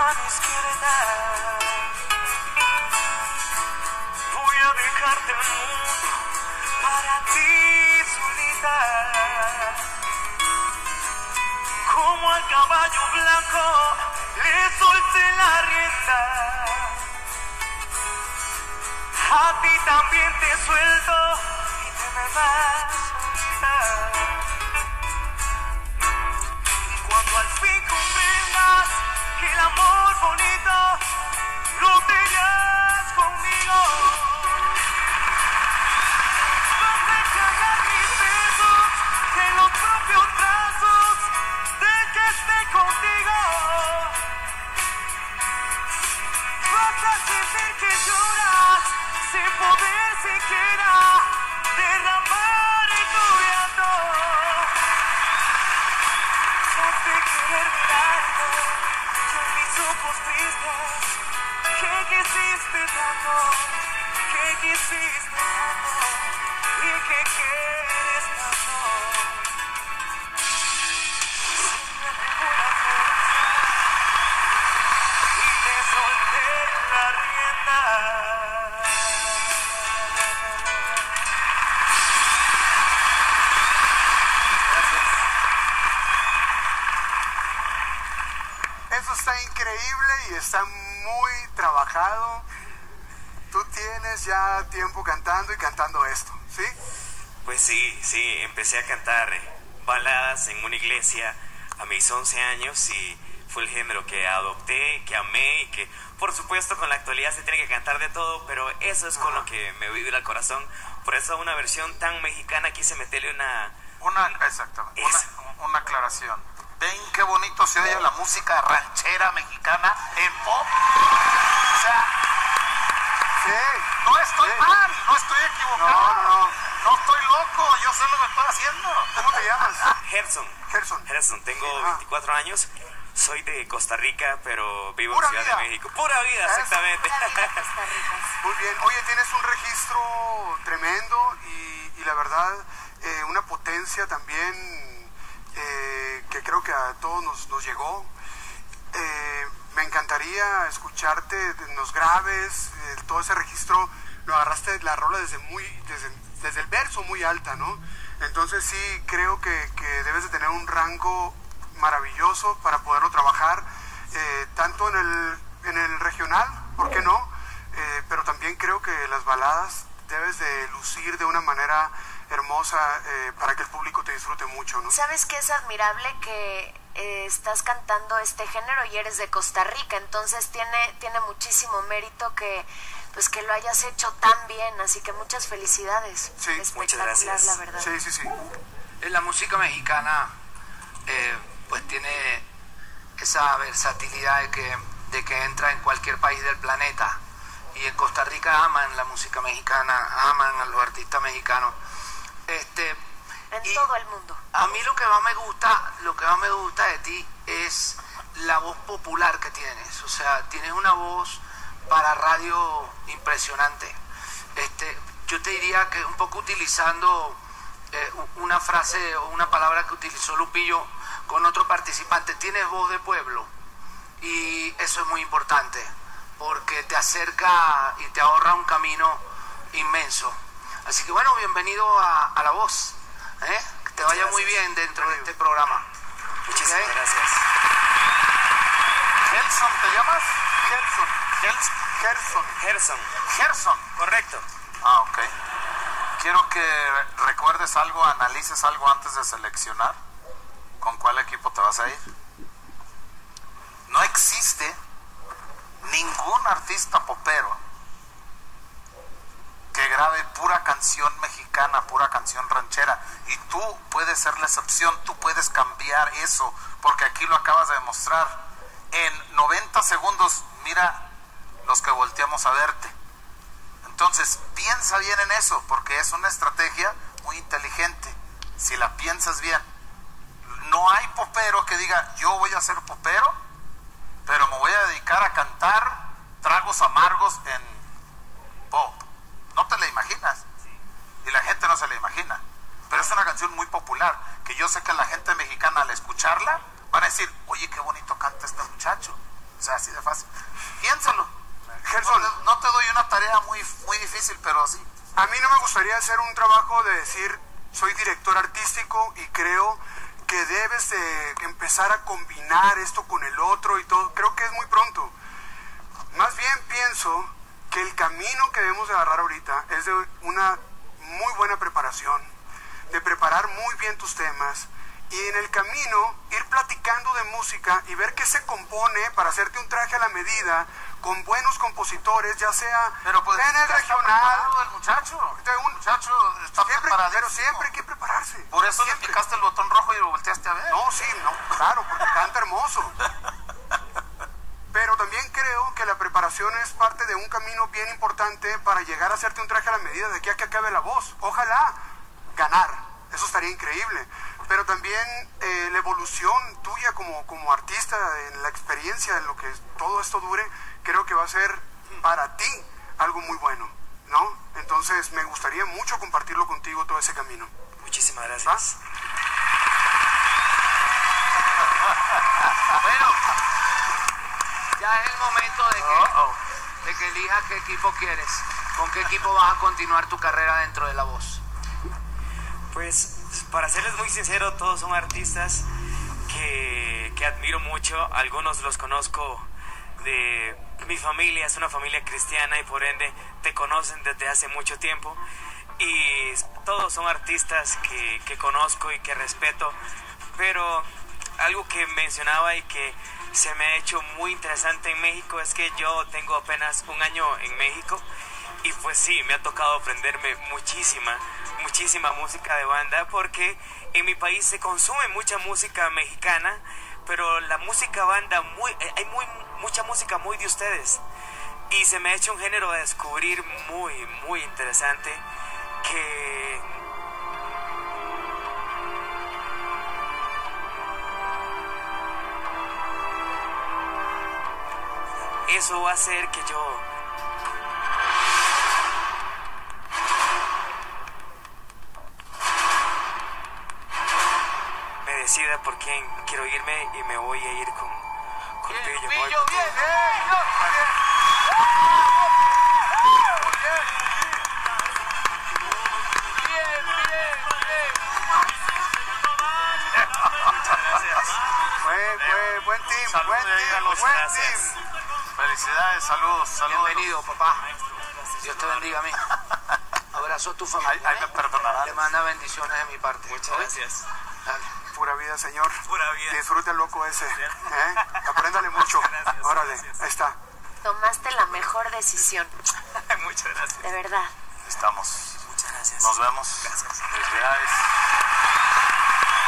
mano izquierda. Voy a dejarte el mundo para ti solita. Como al caballo blanco le solté la rienda. A ti también te suelto y te me vas solita. Y cuando al fin comprendas que el amor bonito lo tenías conmigo, vas a cargar mis besos en los propios brazos del que esté contigo. Vas a sentir que lloras sin poder siquiera derramar en tu llanto. Vas a querer mirando con mis ojos tristes. Que quisiste tanto, que quisiste tanto y que quieres tanto. Siempre tengo la fuerza y te solté la rienda. Eso está increíble y está muy trabajado. Tú tienes ya tiempo cantando y cantando esto, ¿sí? Pues sí, empecé a cantar baladas en una iglesia a mis 11 años y fue el género que adopté, que amé y que por supuesto con la actualidad se tiene que cantar de todo, pero eso es con lo que me vibra el corazón. Por eso una versión tan mexicana quise meterle Exactamente, una aclaración. ¿Ven qué bonito se oye la música ranchera mexicana en pop? O sea, Sí. no estoy mal, no estoy equivocado. No estoy loco, yo sé lo que estoy haciendo. ¿Cómo te llamas? Gerson, tengo 24 años, soy de Costa Rica, pero vivo Pura en Ciudad vida. de México. Pura vida, exactamente. Muy bien. Oye, tienes un registro tremendo y la verdad, una potencia también que creo que a todos nos llegó. Me encantaría escucharte en los graves, todo ese registro, lo agarraste la rola desde el verso muy alta, ¿no? Entonces sí, creo que debes de tener un rango maravilloso para poderlo trabajar, tanto en el regional, ¿por qué no? Pero también creo que las baladas debes de lucir de una manera hermosa para que el público te disfrute mucho, ¿no? ¿Sabes qué es admirable? Que estás cantando este género y eres de Costa Rica, entonces tiene muchísimo mérito que pues que lo hayas hecho tan bien, así que muchas felicidades. Sí, espectacular, muchas gracias. la verdad. Sí. La música mexicana pues tiene esa versatilidad de que entra en cualquier país del planeta, y en Costa Rica aman la música mexicana, aman a los artistas mexicanos. En todo el mundo. A mí lo que más me gusta de ti es la voz popular que tienes. O sea, tienes una voz para radio impresionante. Yo te diría que un poco utilizando una frase o una palabra que utilizó Lupillo con otro participante, tienes voz de pueblo, y eso es muy importante porque te acerca y te ahorra un camino inmenso. Así que bueno, bienvenido a La Voz. Que te vaya muy bien dentro de este programa. Muchísimas gracias. Gerson, ¿te llamas? Gerson. Correcto. Ah, ok. Quiero que recuerdes algo, analices algo antes de seleccionar con cuál equipo te vas a ir. No existe ningún artista popero que grabe pura canción mexicana, pura canción ranchera, y tú puedes ser la excepción, tú puedes cambiar eso, porque aquí lo acabas de demostrar. En 90 segundos, mira los que volteamos a verte. Entonces, piensa bien en eso, porque es una estrategia muy inteligente, si la piensas bien. No hay popero que diga, yo voy a ser popero, pero me voy a dedicar a cantar tragos amargos en pop. No te la imaginas. Y la gente no se la imagina. Pero es una canción muy popular, que yo sé que la gente mexicana al escucharla van a decir, oye, qué bonito canta este muchacho. sea, así de fácil. Piénsalo. Gerson, No te doy una tarea muy difícil, pero sí. a mí no me gustaría hacer un trabajo de decir, soy director artístico y creo que debes de empezar a combinar esto con el otro y todo. Creo que es muy pronto. Más bien pienso que el camino que debemos de agarrar ahorita es de una muy buena preparación, de preparar muy bien tus temas y en el camino ir platicando de música y ver qué se compone para hacerte un traje a la medida con buenos compositores, ya sea Pero pues, en el ya está regional. preparado el muchacho. El muchacho está preparadísimo. Pero siempre hay que prepararse. Por eso siempre. le picaste el botón rojo y lo volteaste a ver. No, sí, no, claro, porque canta hermoso. Pero también creo que la preparación es parte de un camino bien importante para llegar a hacerte un traje a la medida de aquí a que acabe la voz. Ojalá ganar, eso estaría increíble. Pero también la evolución tuya como artista, en la experiencia, en lo que todo esto dure, creo que va a ser para ti algo muy bueno, ¿no? Entonces me gustaría mucho compartirlo contigo todo ese camino. Muchísimas gracias. Bueno, ya es el momento de que elijas qué equipo quieres. ¿Con qué equipo vas a continuar tu carrera dentro de La Voz? Pues, para serles muy sincero, todos son artistas que admiro mucho. Algunos los conozco de mi familia, es una familia cristiana y por ende te conocen desde hace mucho tiempo. Y todos son artistas que conozco y que respeto. Pero algo que mencionaba y que se me ha hecho muy interesante en México es que yo tengo apenas un año en México y pues sí, me ha tocado aprenderme muchísima música de banda porque en mi país se consume mucha música mexicana, pero la música banda, hay mucha música muy de ustedes y se me ha hecho un género a descubrir muy interesante que... Eso va a hacer que yo me decida por quién quiero irme y me voy a ir con Pillo. Pillo, bien. Muchas gracias. Buen team, Salud buen ahí a team, los buen gracias. team. Felicidades, saludos. Bienvenido, papá. Dios te bendiga a mí. Abrazo a tu familia. Ahí me perdonarás. Le manda bendiciones de mi parte. Muchas gracias. Dale. Pura vida, señor. Pura vida. Disfruta el loco ese. ¿Eh? Apréndale mucho. Gracias, Órale, gracias. ahí está. Tomaste la mejor decisión, Muchas gracias. de verdad. Estamos. Muchas gracias. Nos vemos. Gracias. Felicidades.